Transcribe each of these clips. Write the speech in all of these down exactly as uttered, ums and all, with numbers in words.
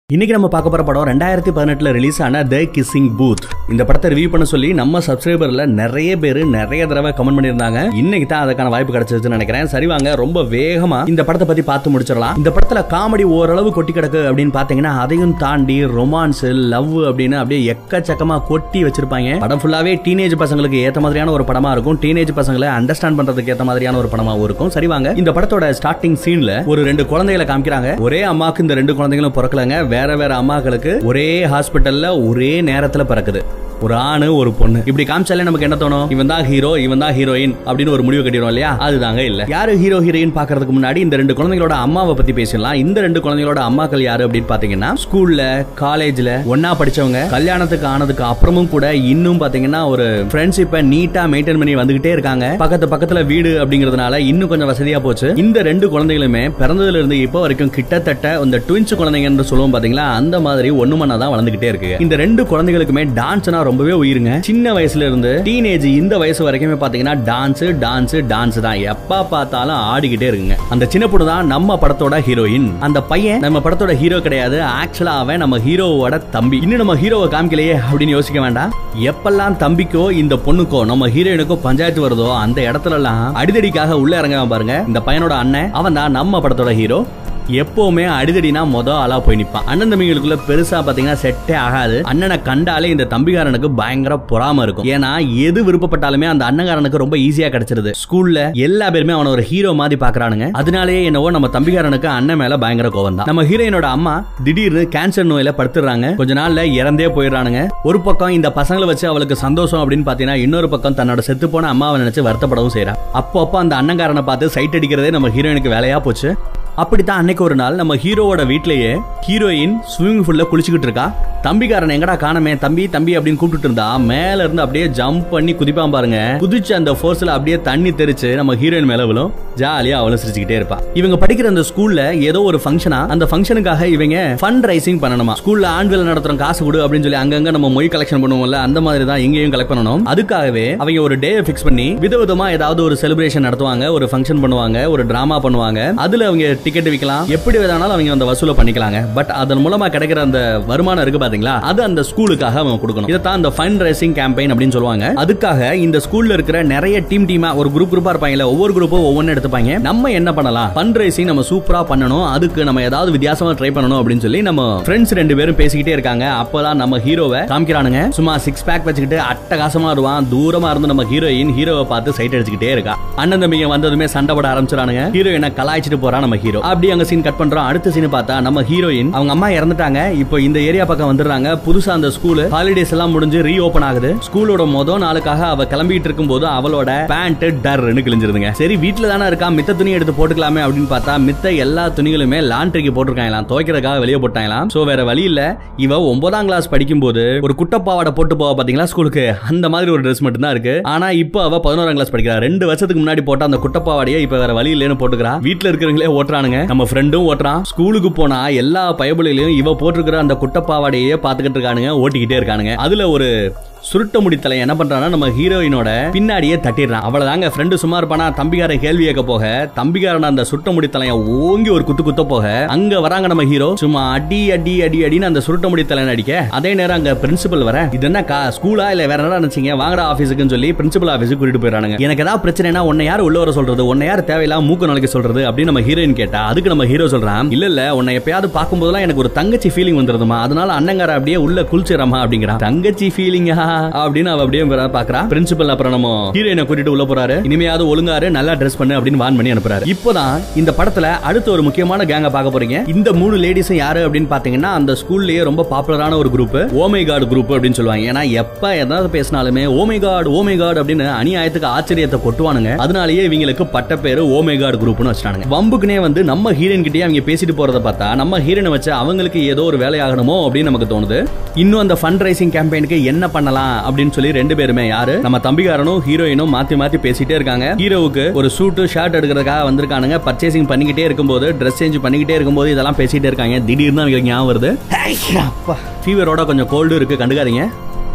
இன்னைக்கு நம்ம பார்க்க போற படம் ரெண்டாயிரத்தி பதினெட்டுல ரிலீஸ் ஆன தி கிஸ்ஸிங் பூத். இந்த படத்தை ரிவ்யூ பண்ண சொல்லி நம்ம சப்ஸ்கிரைபர்ல நிறைய பேர் நிறைய தடவை கமெண்ட் பண்ணிருந்தாங்க. இன்னைக்கு தான் அதுக்கான வாய்ப்பு கிடைச்சிருச்சுன்னு நினைக்கிறேன். சரி வாங்க ரொம்ப வேகமா இந்த படத்தை பத்தி பார்த்து முடிச்சிடலாம். இந்த படத்துல காமெடி ஓரளவு கொட்டி கிடக்கு அப்படின்னு பாத்தீங்கன்னா அதையும் தாண்டி ரொமான்ஸ், லவ் அப்படின்னு அப்படியே எக்கச்சக்கமா கொட்டி வச்சிருப்பாங்க. படம் ஃபுல்லாவே டீனேஜ் பசங்களுக்கு ஏத்த மாதிரியான ஒரு படமா இருக்கும். டீனேஜ் பசங்களை அண்டர்ஸ்டாண்ட் பண்றதுக்கு ஏத்த மாதிரியான ஒரு படமாவும் இருக்கும். சரி வாங்க இந்த படத்தோட ஸ்டார்டிங் சீன்ல ஒரு ரெண்டு குழந்தைகளை காமிக்கிறாங்க. ஒரே அம்மாக்கு இந்த ரெண்டு குழந்தைகளும் பிறக்கலங்க. வேற வேற அம்மாக்களுக்கு ஒரே ஹாஸ்பிட்டல்ல ஒரே நேரத்துல பிறக்குது. ஒரு ஆணு ஒரு பொண்ணு. இப்படி காமிச்சாலே நமக்கு என்ன தோணும்? இவன் தான் ஹீரோ, இவன் தான் ஹீரோயின் அப்படின்னு ஒரு முடிவு கட்டிடுவோம் இல்லையா? அதுதாங்க இல்ல. யாரு ஹீரோ ஹீரோயின் பாக்குறதுக்கு முன்னாடி இந்த ரெண்டு குழந்தைகளோட அம்மாவை பத்தி பேசலாம். இந்த ரெண்டு குழந்தைகளோட அம்மாக்கள் யாரு அப்படின்னு பாத்தீங்கன்னா ஸ்கூல்ல காலேஜ்ல ஒன்னா படிச்சவங்க. கல்யாணத்துக்கு ஆனதுக்கு அப்புறமும் கூட இன்னும் பாத்தீங்கன்னா ஒரு ஃப்ரெண்ட்ஷிப்பை நீட்டா மெயின்டைன் பண்ணி வந்துகிட்டே இருக்காங்க. பக்கத்து பக்கத்துல வீடு அப்படிங்கறதுனால இன்னும் கொஞ்சம் வசதியா போச்சு. இந்த ரெண்டு குழந்தைகளுமே பிறந்ததுல இருந்து இப்ப வரைக்கும் கிட்டத்தட்ட இந்த ட்வின்ஸ் குழந்தைங்க என்று சொல்லுவோம் பாத்தீங்களா, அந்த மாதிரி ஒண்ணு மண்ணா தான் வளர்ந்துகிட்டே இருக்கு. இந்த ரெண்டு குழந்தைகளுக்குமே டான்ஸ்னா ரொம்பவே உயிருங்க. சின்ன வயசுல இருந்து டீனேஜ் இந்த வயசு வரைக்குமே பாத்தீங்கன்னா டான்ஸ் டான்ஸ் டான்ஸ் தான். எப்ப பார்த்தாலும் ஆடிக்கிட்டே இருக்குங்க. அந்த சின்ன பொண்ணு தான் நம்ம படத்தோட ஹீரோயின். அந்த பையன் நம்ம படத்தோட ஹீரோ கிடையாது. ஆக்சுவலா அவன் நம்ம ஹீரோவோட தம்பி. இன்னும் நம்ம ஹீரோவை காமிக்கலையே அப்படின்னு யோசிக்க வேண்டாம். எப்பெல்லாம் தம்பிக்கோ இந்த பொண்ணுக்கோ நம்ம ஹீரோயினுக்கோ பஞ்சாயத்து வருதோ அந்த இடத்துல எல்லாம் அடிதடிக்காக உள்ள இறங்க பாருங்க. இந்த பையனோட அண்ணன் அவன் தான் நம்ம படத்தோட ஹீரோ. எப்பவுமே அடிதடினா மொத ஆளா போய் நிப்பான். அண்ணன் தம்பிகளுக்குள்ள பெருசா பாத்தீங்கன்னா செட்டே ஆகாது. அண்ணனை கண்டாலே இந்த தம்பிகாரனுக்கு பயங்கர பொறாம இருக்கும். ஏன்னா எது விருப்பப்பட்டாலுமே அந்த அண்ணங்காரனுக்கு ரொம்ப ஈஸியா கிடைச்சிருது. ஸ்கூல்ல எல்லா பேருமே அவன ஒரு ஹீரோ மாதிரி பாக்குறானுங்க. அதனாலேயே என்னவோ நம்ம தம்பிகாரனுக்கு அண்ணன் மேல பயங்கர கோவம் தான். நம்ம ஹீரோயினோட அம்மா திடீர்னு கேன்சர் நோயில படுத்துறாங்க. கொஞ்ச நாள்ல இறந்தே போயிடுறானுங்க. ஒரு பக்கம் இந்த பசங்களை வச்சு அவளுக்கு சந்தோஷம் அப்படின்னு பாத்தீங்கன்னா இன்னொரு பக்கம் தன்னோட செத்து போன அம்மாவை நினைச்சு வருத்தப்படவும் செய்யறா. அப்போ அப்போ அந்த அண்ணங்காரனை பார்த்து சைட் அடிக்கிறதே நம்ம ஹீரோயினுக்கு வேலையா போச்சு. அப்படித்தான் அன்னைக்கு ஒரு நாள் நம்ம ஹீரோவோட வீட்லயே ஹீரோயின் ஸ்விமிங் பூல்ல குளிச்சுக்கிட்டு இருக்கா. தம்பிக்காரன் எங்கடா காணமே, தம்பி தம்பி அப்படின்னு கூப்பிட்டு இருந்தா மேல இருந்து அப்படியே ஜம்ப் பண்ணி குதிப்பான் பாருங்க. குதிச்சு அந்த ஃபோர்ஸ்ல அப்படியே தண்ணி தெரிச்சு நம்ம ஹீரோயின் மேல விழும். ஜாலியா அவளும் சிரிச்சுக்கிட்டே இருப்பா. இவங்க படிக்கிற அந்த ஸ்கூல்ல ஏதோ ஒரு ஃபங்க்ஷனா, அந்த ஃபங்க்ஷனுக்காக இவங்க ஃபண்ட் ரைசிங் பண்ணணுமா. ஸ்கூல்ல ஆண்கள் நடத்துறோம் காசு கொடு அப்படின்னு சொல்லி அங்கங்க நம்ம மொய் கலெக்ஷன் பண்ணுவோம்ல, அந்த மாதிரி தான் இங்கேயும் கலெக்ட் பண்ணணும். அதுக்காகவே அவங்க ஒரு டே பிக்ஸ் பண்ணி விதவிதமா ஏதாவது ஒரு செலிப்ரேஷன் நடத்துவாங்க, ஒரு ஃபங்க்ஷன் பண்ணுவாங்க, ஒரு டிராமா பண்ணுவாங்க. அதுல அவங்க டிக்கெட் விக்கலாம், எப்படி வேணாலும் அவங்க அந்த வசூல பண்ணிக்கலாங்க. பட் அதன் மூலமா கிடைக்கிற அந்த வருமானம் இருக்கு பாத்தீங்களா, அது அந்த ஸ்கூலுக்காக அவங்க கொடுக்கணும். இதான் அந்த ஃபண்ட் ரைசிங் கேம்பெயின் அப்படின்னு சொல்லுவாங்க. அதுக்காக இந்த ஸ்கூல்ல இருக்கிற நிறைய டீம் டீமா ஒரு குரூப் குரூப்பா இருப்பாங்க. ஒவ்வொரு குரூப்பும் ஒவ்வொன்னு எடுத்துப்பாங்க. நம்ம என்ன பண்ணலாம், ஃபண்ட் ரைசிங் நம்ம சூப்பரா பண்ணணும், அதுக்கு நம்ம ஏதாவது வித்தியாசமா ட்ரை பண்ணணும் அப்படின்னு சொல்லி நம்ம ஃப்ரெண்ட்ஸ் ரெண்டு பேரும் பேசிக்கிட்டே இருக்காங்க. அப்பதான் நம்ம ஹீரோவை காமிக்கிறானுங்க. சும்மா சிக்ஸ் பேக் வச்சுக்கிட்டு அட்டகாசமா வருவான். தூரமா இருந்து நம்ம ஹீரோயின் ஹீரோவை பார்த்து சைட் அடிச்சுக்கிட்டே இருக்கா. அண்ணன் தம்பிங்க வந்ததுமே சண்டை போட ஆரம்பிச்சிடானுங்க. ஹீரோயினை கலாய்ச்சிட்டு போறான் நம்ம ஹீரோ. அப்படி அங்க சீன் கட் பண்றோம். அடுத்த சீன் பார்த்தா நம்ம ஹீரோயின் அவங்க அம்மா இறந்துட்டாங்க. இப்போ இந்த ஏரியா பக்கம் வந்துடுறாங்க. புதுசா அந்த ஸ்கூல் ஹாலிடேஸ் எல்லாம் முடிஞ்சு ரீ ஓபன் ஆகுது. ஸ்கூலோட முதல் நாளுக்காக அவ கிளம்பிட்டு இருக்கும் போது அவளோட பேண்ட் டர்ன்னு கிழிஞ்சிருதுங்க. சரி வீட்டுல தானே இருக்கா, மித்த துணி எடுத்து போட்டுக்கலாமே அப்படின்னு பார்த்தா மித்த எல்லா துணிகளுமே லாண்ட்ரிக்கு போட்டுருக்காங்களாம், துவைக்கிறதுக்காக வெளியே போட்டாங்களாம். சோ வேற வழி இல்ல, இவ ஒன்பதாம் கிளாஸ் படிக்கும் போது ஒரு குட்டப்பாவாடை போட்டு போவா பாத்தீங்களா ஸ்கூலுக்கு, அந்த மாதிரி ஒரு ட்ரெஸ் மட்டும் தான் இருக்கு. ஆனா இப்போ அவ பதினோராம் கிளாஸ் படிக்கிறா. ரெண்டு வருஷத்துக்கு முன்னாடி போட்ட அந்த குட்டப்பாவாடையை இப்ப வேற வழி இல்லைன்னு போட்டுக்கிறா. வீட்டுல இருக்கிறவங்களே ஓட்டுறானுங்க. நம்ம ஃப்ரெண்டும் ஓட்டுறான். ஸ்கூலுக்கு போனா எல்லா பயபுலையும் இவ போட்டிருக்கிற அந்த குட்டப்பாவாடையே பாத்துக்கிட்டு இருக்கானுங்க, ஓட்டிக்கிட்டே இருக்கானுங்க. அதுல ஒரு சுருட்ட முடி தலை என்ன பண்றானா நம்ம ஹீரோயினோட பின்னாடியே தட்டிடுறான். அவ்வளவுதாங்க. ஃப்ரெண்டு சும்மா இருப்பானா, தம்பிகாரன் கேள்வி கேட்க போக தம்பிகாரன் அந்த சுருட்ட முடி தலைய ஓங்கி ஒரு குத்து குத்த போக அங்க வராங்க நம்ம ஹீரோ. சும்மா அடி அடி அடி அடின்னு அந்த சுருட்ட முடி தலை அடிக்க, அதே நேரம் அங்க பிரின்சிபல் வர, இது என்ன ஸ்கூலா இல்ல வேற என்ன நினைச்சீங்க, வாங்கடா ஆபீஸுக்குன்னு சொல்லி பிரின்சிபல் ஆபீஸுக்கு கூட்டிட்டு போயிடறானுங்க. எனக்கு ஏதாவது பிரச்சனைனா உன்னை யார் உள்ள வர சொல்றது, உன்னை யார் தேவையில்லாம மூக்க நுழைக்க சொல்றது அப்படின்னு நம்ம ஹீரோயின் கேட்டா, அதுக்கு நம்ம ஹீரோ சொல்றான், இல்ல இல்ல உன்னை எப்பயாவது பார்க்கும் போதெல்லாம் எனக்கு ஒரு தங்கச்சி ஃபீலிங் வந்துருதுமா, அதனால அண்ணங்கார அப்படியே உள்ள குளிச்சிடறமா அப்படிங்கிறான். தங்கச்சி ஃபீலிங்கா அப்படின்னு அவ அப்படியே பாக்குறா. பிரின்சிபல் அப்புறம் நம்ம ஹீரோயினை கூட்டிட்டு உள்ள போறாரு. இனிமையாவது ஒழுங்காரு, நல்லா ட்ரெஸ் பண்ணு அப்படின்னு வான் பண்ணி அனுப்புறாரு. இப்போதான் இந்த படத்துல அடுத்த ஒரு முக்கியமான கேங்க பார்க்க போறீங்க. இந்த மூணு லேடிஸும் யாரு அப்படின்னு பாத்தீங்கன்னா அந்த ஸ்கூல்லயே ரொம்ப பாப்புலரான ஒரு group, oh my God group அப்படின்னு சொல்லுவாங்க. ஏன்னா எப்ப ஏதாவது பேசினாலுமே oh my God oh my God அப்படின்னு அநியாயத்துக்கு ஆச்சரியத்தை கொட்டுவானுங்க. அதனாலேயே இவங்களுக்கு பட்ட பேரு ஓ மை காட் குரூப்னு வச்சானுங்க. வம்புக்குனே வந்து நம்ம ஹீரோயின் கிட்டே அவங்க பேசிட்டு போறத பார்த்தா நம்ம ஹீரோயினை வச்சு அவங்களுக்கு ஏதோ ஒரு வேலை ஆகணுமோ அப்படின்னு நமக்கு தோணுது. இன்னும் அந்த ஃபண்ட் ரைசிங் கேம்பெயினுக்கு என்ன பண்ணலாம் அப்படின்னு சொல்லி ரெண்டு பேருமே யாரு நம்ம தம்பிகாரனும் ஹீரோயினும் மாத்தி மாத்தி பேசிட்டே இருக்காங்க. ஹீரோவுக்கு ஒரு சூட் ஷர்ட் எடுக்கிறதுக்காக வந்திருக்கானுங்க. பர்ச்சேசிங் பண்ணிக்கிட்டே இருக்கும்போது, ட்ரெஸ் சேஞ்ச் பண்ணிக்கிட்டே இருக்கும்போது இதெல்லாம் பேசிட்டே இருக்காங்க. திடீர்னு அவங்களுக்கு ஞாபகம் வருது, ஃபீவரோட கொஞ்சம் கோல்டு இருக்கு, கண்டுக்காதீங்க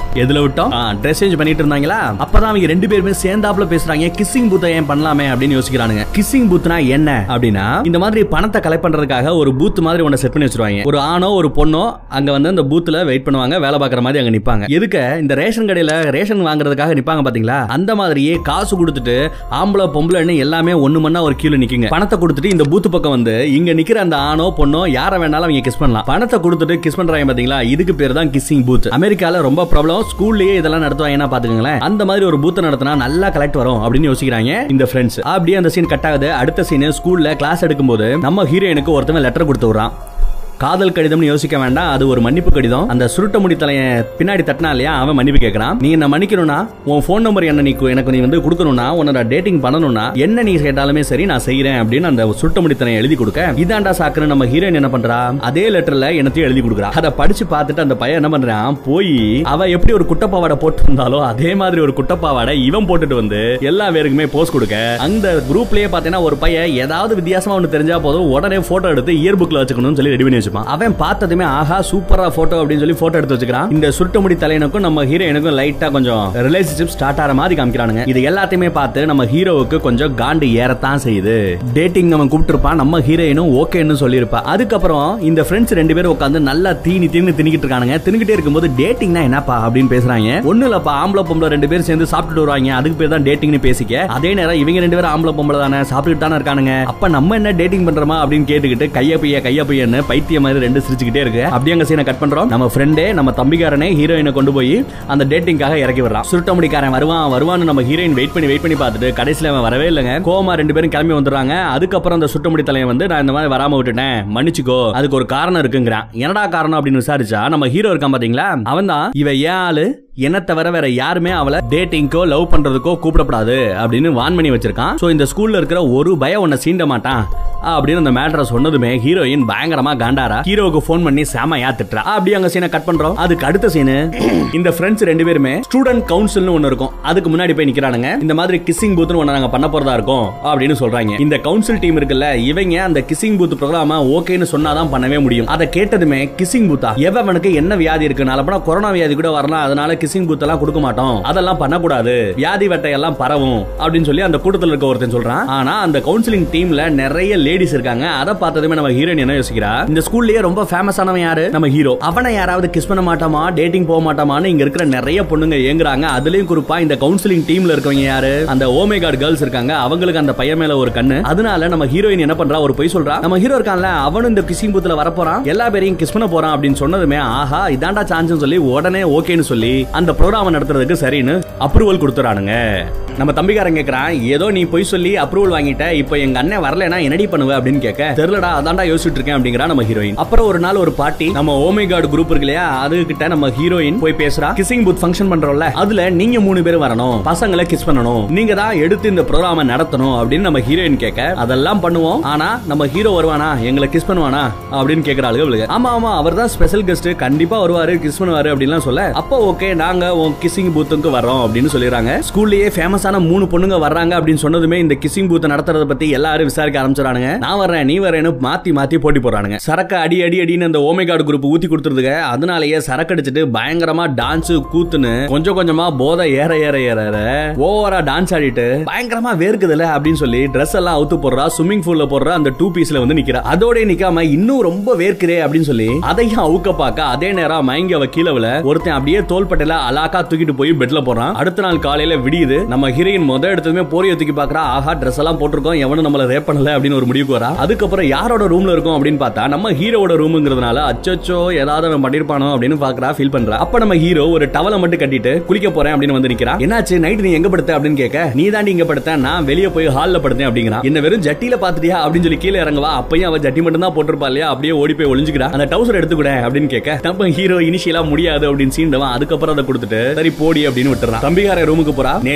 எதுல விட்டோம்? ட்ரெஸ் சேஞ்ச் பண்ணிட்டு இருந்தாங்களா? அப்பதான் அவங்க ரெண்டு பேருமே சேர்ந்தாப்புல பேசுறாங்க. கிஸ்ஸிங் பூத் ஏன் பண்ணலாமே அப்படின்னு யோசிக்கிறானுங்க. கிஸ்ஸிங் பூத்னா என்ன அப்படின்னா, இந்த மாதிரி பணத்தை கலெக்ட் பண்றதுக்காக ஒரு பூத் மாதிரி ஒன்னு செட் பண்ணி வச்சிருவாங்க. ஒரு ஆணோ ஒரு பொண்ணோ அங்க வந்து அந்த பூத்ல வெயிட் பண்ணுவாங்க, வேலை பார்க்குற மாதிரி அங்க நிப்பாங்க. எதுக்கு? இந்த ரேஷன் கடையில ரேஷன் வாங்குறதுக்காக நிப்பாங்க பாத்தீங்களா? அந்த மாதிரியே காசு கொடுத்துட்டு ஆம்பளை பொம்பளைன்னு எல்லாமே ஒண்ணு மண்ணா ஒரு கீழ நிக்குங்க. பணத்தை கொடுத்துட்டு இந்த பூத் பக்கம் வந்து இங்க நிக்கிற அந்த ஆணோ பொண்ணோ யார வேணாலும் அவங்க கிஸ் பண்ணலாம். பணத்தை கொடுத்துட்டு கிஸ் பண்றாங்க பாத்தீங்களா? இதுக்கு பேர் தான் கிஸ்ஸிங் பூத். அமெரிக்கால ரொம்ப பிரபலம். ஸ்கூல்லயே இதெல்லாம் நடத்துவாங்கன்னா பாத்துக்கங்களேன். அந்த மாதிரி ஒரு பூத் நடத்தினா நல்லா கலெக்ட் வரும் அப்படின்னு யோசிக்கிறாங்க இந்த ஃப்ரெண்ட்ஸ். அப்படியே அந்த சீன் கட் ஆகுது. அடுத்த சீன் ஸ்கூல்ல கிளாஸ் எடுக்கும்போது நம்ம ஹீரோயினுக்கு ஒருத்தன் லெட்டர் கொடுத்து விடுறான். காதல் கடிதம்னு யோசிக்க வேண்டாம், அது ஒரு மன்னிப்பு கடிதம். அந்த சுருட்ட முடி தலைய பின்னாடி தட்டினா இல்லையா, அவன் மன்னிப்பு கேட்கறான். நீ என்ன மன்னிக்கணும்னா உன் போன் நம்பர் என்ன நீ எனக்கு நீ வந்து கொடுக்கணும்னா, உன்னோட டேட்டிங் பண்ணணும்னா என்ன நீ கேட்டாலுமே சரி நான் செய்யறேன் அப்படின்னு அந்த சுருட்ட முடி தலையை எழுதி கொடுக்க, இதாண்டா சாக்குன்னு நம்ம ஹீரோயின் என்ன பண்றா, அதே லெட்டர்ல என்னத்தையும் எழுதி கொடுக்குறா. அதை படிச்சு பார்த்துட்டு அந்த பையன் என்ன பண்றான், போய் அவ எப்படி ஒரு குட்டப்பாவாடை போட்டு இருந்தாலோ அதே மாதிரி ஒரு குட்டப்பாவாடை இவன் போட்டுட்டு வந்து எல்லா பேருக்குமே போஸ்ட் கொடுக்க, அந்த குரூப்லயே பாத்தீங்கன்னா ஒரு பையன் ஏதாவது வித்தியாசமா ஒன்று தெரிஞ்சா போதும் உடனே போட்டோ எடுத்து இயர் புக்ல வச்சுக்கணும்னு சொல்லி ரெடி பண்ணி வச்சு அவன் பார்த்ததுமே ஆஹா சூப்பரா போட்டோ அப்படின்னு சொல்லி போட்டோ எடுத்து வச்சுக்கிறான். இந்த சுருட்ட முடி தலையனுக்கும் நம்ம ஹீரோயினுக்கும் லைட்டா கொஞ்சம் ரிலேஷன்ஷிப் ஸ்டார்ட் ஆற மாதிரி காமிக்கிறானுங்க. இது எல்லாத்தையுமே பார்த்து நம்ம ஹீரோவுக்கு கொஞ்சம் காண்டு ஏறத்தான் செய்யுது. டேட்டிங் அவன் கூப்பிட்டுருப்பான், நம்ம ஹீரோயினும் ஓகேன்னு சொல்லியிருப்பா. அதுக்கப்புறம் இந்த ஃப்ரெண்ட்ஸ் ரெண்டு பேரும் உட்காந்து நல்லா தீனி தீனி திணிக்கிட்டு இருக்கானுங்க. திணிக்கிட்டே இருக்கும்போது டேட்டிங்னா என்னப்பா அப்படின்னு பேசுறாங்க. ஒண்ணு இல்லப்பா, ஆம்பளை பொம்பளை ரெண்டு பேரும் சேர்ந்து சாப்பிட்டுட்டு வருவாங்க, அதுக்கு பேர் தான் டேட்டிங்னு பேசிக்க. அதே நேரம் இவங்க ரெண்டு பேரும் ஆம்பளை பொம்பளை தானே சாப்பிட்டுட்டு தானே இருக்கானுங்க, அப்ப நம்ம என்ன டேட்டிங் பண்றோமா அப்படின்னு கேட்டுக்கிட்டு கைய பைய கைய பையன்னு பைத்திய மாதிரி ரெண்டு சிரிச்சுக்கிட்டே இருக்கு. அப்படியே அங்க சீனை கட் பண்றோம். நம்ம ஃப்ரெண்டே நம்ம தம்பிக்காரனே ஹீரோயினை கொண்டு போய் அந்த டேட்டிங்காக இறக்கி விடுறான். சுருட்ட முடிக்காரன் வருவான் வருவான்னு நம்ம ஹீரோயின் வெயிட் பண்ணி வெயிட் பண்ணி பார்த்துட்டு கடைசியில அவன் வரவே இல்லைங்க. கோமா ரெண்டு பேரும் கிளம்பி வந்துடுறாங்க. அதுக்கப்புறம் அந்த சுருட்ட முடி தலையை வந்து நான் இந்த மாதிரி வராம விட்டுட்டேன் மன்னிச்சுக்கோ, அதுக்கு ஒரு காரணம் இருக்குங்கிறான். என்னடா காரணம் அப்படின்னு விசாரிச்சா நம்ம ஹீரோ இருக்கான் பாத்தீங்களா, அவன் தான் இவ ஏன் ஆளு என்ன தவிர வேற யாருமே அவளை டேட்டிங்கோ லவ் பண்றதுக்கோ கூப்பிடப்படாது அப்படின்னு வான் பண்ணி வச்சிருக்கான். சோ இந்த ஸ்கூல்ல இருக்கிற ஒரு பய உன்னை சீண்ட மாட்டான் அப்படின்னு அந்த மேட்டரை சொன்னதுமே ஹீரோயின் பயங்கரமா காண்டாரா ஹீரோவுக்கு போன் பண்ணி செமையா திட்டுறா. அப்படியே அங்க சீனை கட் பண்றோம். அதுக்கு அடுத்த சீனு இந்த ஃப்ரெண்ட்ஸ் ரெண்டு பேருமே ஸ்டூடெண்ட் கவுன்சில்னு ஒன்னு இருக்கும், அதுக்கு முன்னாடி போய் நிக்கிறானுங்க. இந்த மாதிரி கிஸ்ஸிங் பூத்னு ஒன்னு நாங்க பண்ண போறதா இருக்கோம் அப்படின்னு சொல்றாங்க. இந்த கவுன்சில் டீம் இருக்குல்ல, இவங்க அந்த கிஸ்ஸிங் பூத் ப்ரோக்ராம ஓகேன்னு சொன்னாதான் பண்ணவே முடியும். அதை கேட்டதுமே கிஸ்ஸிங் பூத்தா எவனுக்கு என்ன வியாதி இருக்கு, நாளை கொரோனா வியாதி கூட வரலாம், அதனால கிஸ்ஸிங் பூத் எல்லாம் கொடுக்க மாட்டோம், அதெல்லாம் பண்ணக்கூடாது, வியாதி வெட்டை எல்லாம் பரவும் அப்படின்னு சொல்லி அந்த கூட்டத்தில் இருக்க ஒருத்தன் சொல்றான். ஆனா அந்த கவுன்சிலிங் டீம்ல நிறைய லேடிஸ் இருக்காங்க. அதை பார்த்ததுமே நம்ம ஹீரோயின் என்ன யோசிக்கிறா, இந்த ஸ்கூல்லயே ரொம்ப ஃபேமஸானவன் யாரு, நம்ம ஹீரோ. அவனை யாராவது கிஸ் பண்ண மாட்டாமா, டேட்டிங் போக மாட்டாமான்னு இங்க இருக்கிற நிறைய பொண்ணுங்க ஏங்குறாங்க. அதுலயும் குறிப்பா இந்த கவுன்சிலிங் டீம்ல இருக்கவங்க யாரு, அந்த ஓமேகாட் கேர்ள்ஸ் இருக்காங்க, அவங்களுக்கு அந்த பையன் மேல ஒரு கண்ணு. அதனால நம்ம ஹீரோயின் என்ன பண்றா, ஒரு பொய் சொல்றா. நம்ம ஹீரோ இருக்கான்ல, அவனும் இந்த கிஸ்ஸிங் பூத்ல வர போறான், எல்லா பேரையும் கிஸ் பண்ண போறான் அப்படின்னு சொன்னதுமே ஆஹா இதாண்டா சான்ஸ் சொல்லி உடனே ஓகேன்னு சொல்லி அந்த ப்ரோகிராம் நடத்துறதுக்கு சரின்னு அப்ரூவல் கொடுத்துறானுங்க. நம்ம தம்பிக்காரன் கேக்குறான், ஏதோ நீ போய் சொல்லி அப்ரூவல் வாங்கிட்ட, இப்போ எங்க அண்ணன் வரலனா என்னடி பண்ணுவ அப்படின்னு கேட்க, தெரியலடா அதான்டா யோசிச்சுட்டு இருக்கேன் அப்படிங்கறா நம்ம ஹீரோயின். அப்புறம் ஒரு நாள் ஒரு பார்ட்டி, நம்ம ஓமேகாட் குரூப் இருக்கு இல்லையா, அதுகிட்ட நம்ம ஹீரோயின் போய் பேசுறா. கிஸ்ஸிங் பூத் ஃபங்க்ஷன் பண்றோம்ல, அதுல நீங்க மூணு பேர் வரணும், பசங்களை கிஸ் பண்ணணும், நீங்க தான் எடுத்து இந்த ப்ரோகிராம நடத்தணும் அப்படின்னு நம்ம ஹீரோயின் கேட்க, அதெல்லாம் பண்ணுவோம், ஆனா நம்ம ஹீரோ வருவானா, எங்களை கிஸ் பண்ணுவானா அப்படின்னு கேக்குறாளுங்க. ஆமா ஆமா அவர் தான் ஸ்பெஷல் கெஸ்ட், கண்டிப்பா வருவாரு, கிஸ் பண்ணுவாரு அப்படின்லாம் சொல்ல, அப்போ ஓகே நாங்க உன் கிஸ்ஸிங் பூத்துக்கு வரோம் அப்படின்னு சொல்லிடுறாங்க. ஸ்கூல்லயே ஃபேமஸான மூணு பொண்ணுங்க வர்றாங்க அப்படின்னு சொன்னதுமே இந்த கிஸ்ஸிங் பூத் நடத்துறத பத்தி எல்லாரும் விசாரிக்க ஆரம்பிச்சானுங்க. நான் வரேன் நீ வரேன்னு மாத்தி மாத்தி போட்டி போடுறானுங்க. சரக்கு அடி அடி அடின்னு அந்த ஓமேகாட் குரூப் ஊத்தி கொடுத்துருதுங்க. அதனாலேயே சரக்கு அடிச்சுட்டு பயங்கரமா டான்ஸ் கூத்துன்னு கொஞ்சம் கொஞ்சமா போதை ஏற ஏற ஏற ஓவரா டான்ஸ் ஆடிட்டு பயங்கரமா வேர்க்குதுல அப்படின்னு சொல்லி ட்ரெஸ் எல்லாம் அவுத்து போடுறா, ஸ்விம்மிங் பூல்ல போடுற அந்த டூ பீஸ்ல வந்து நிக்கிறா. அதோட நிக்காம இன்னும் ரொம்ப வேர்க்குதே அப்படின்னு சொல்லி அதையும் அவுக்க பாக்க அதே நேரம் மயங்கி அவ கீழே ஒருத்தன் அப்படியே தோள்பட்டையில அலாக்கா தூக்கிட்டு போய் பெட்ல போறான். அடுத்த நாள் காலையில விடியுது. நம்ம ஹீரோயின் முத எடுத்ததுமே போரிய தூக்கி பாக்குறா, ஆஹா ட்ரெஸ் எல்லாம் போட்டிருக்கோம், எவனும் நம்மள ரேப் பண்ணல அப்படின்னு ஒரு முடிவுக்கு வரா. அதுக்கப்புறம் யாரோட ரூம்ல இருக்கும் அப்படின்னு பார்த்தா நம்ம ஹீரோட ரூம்ங்கிறதுனால அச்சச்சோ ஏதாவது அவன் பண்ணிருப்பானோ அப்படின்னு பாக்குறா, ஃபீல் பண்றா. அப்ப நம்ம ஹீரோ ஒரு டவலை மட்டும் கட்டிட்டு குளிக்க போறேன் அப்படின்னு வந்து நிக்கிறா. என்னாச்சு நைட் நீ எங்க படுத்த அப்படின்னு கேட்க, நீ தாண்டி இங்க படுத்த, நான் வெளியே போய் ஹால்ல படுத்தேன் அப்படிங்கிறான். என்ன வெறும் ஜட்டியில பாத்துட்டியா அப்படின்னு சொல்லி கீழே இறங்குவா. அப்பயும் அவ ஜட்டி மட்டும் தான் போட்டிருப்பா இல்லையா, அப்படியே ஓடி போய் ஒளிஞ்சுக்கிறா. அந்த டவுசர் எடுத்துக்கூட அப்படின்னு கேட்க, நம்ம ஹீரோ இனிஷியலா முடியாது அப்படின்னு சீண்டவன். அதுக்கப்புறம் அதை கொடுத்துட்டு சரி போடி அப்படின்னு விட்டுறான். தம்பிகார ரூமுக்கு போறா. நேத்து